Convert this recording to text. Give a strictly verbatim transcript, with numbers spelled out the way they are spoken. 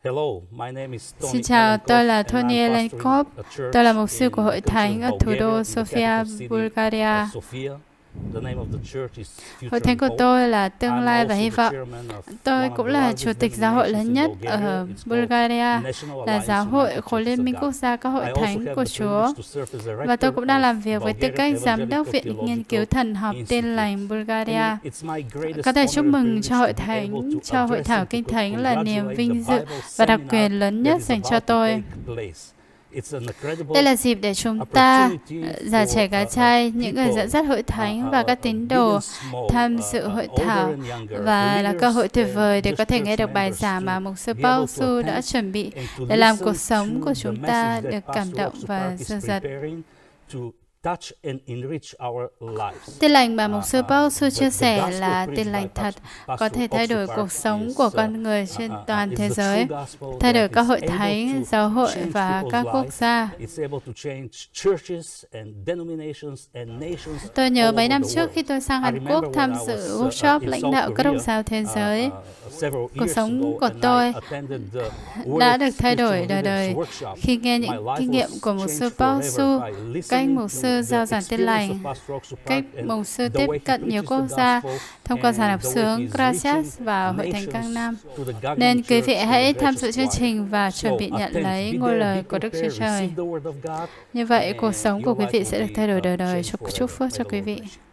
Xin chào, tôi là Tony Elenkov. Tôi là mục sư của Hội Thánh ở thủ đô Sofia, Bulgaria. Hội thánh của tôi là tương lai và hy vọng. Tôi cũng là chủ tịch giáo hội lớn nhất ở Bulgaria, là giáo hội khối liên minh quốc gia các hội thánh của Chúa. Và tôi cũng đang làm việc với tư cách giám đốc Viện Nghiên cứu Thần học Tin lành Bulgaria. Có thể chúc mừng cho hội thánh, cho hội thảo Kinh Thánh là niềm vinh dự và đặc quyền lớn nhất dành cho tôi. Đây là dịp để chúng ta, già trẻ gái trai, những người dẫn dắt hội thánh và các tín đồ tham dự hội thảo, và là cơ hội tuyệt vời để có thể nghe được bài giảng mà mục sư Paul Su đã chuẩn bị để làm cuộc sống của chúng ta được cảm động và dâng dật. Tin lành mà mục sư Paul Su chia sẻ là tin lành thật, có thể thay đổi cuộc sống của con người trên toàn thế giới, thay đổi các hội thánh, giáo hội và các quốc gia. Tôi nhớ mấy năm trước khi tôi sang Hàn Quốc tham dự workshop lãnh đạo các đồng giáo thế giới, cuộc sống của tôi đã được thay đổi đời đời khi nghe những kinh nghiệm của mục sư Paul Su, cách mục sư giao giảng tin lành, cách mục sư tiếp cận nhiều quốc gia thông qua giảng đọc xướng Gracias và hội thánh Cang Nam. Nên quý vị hãy tham dự chương trình và chuẩn bị nhận lấy ngôi lời của Đức Chúa Trời. Như vậy, cuộc sống của quý vị sẽ được thay đổi đời đời. Chúc phước cho quý vị.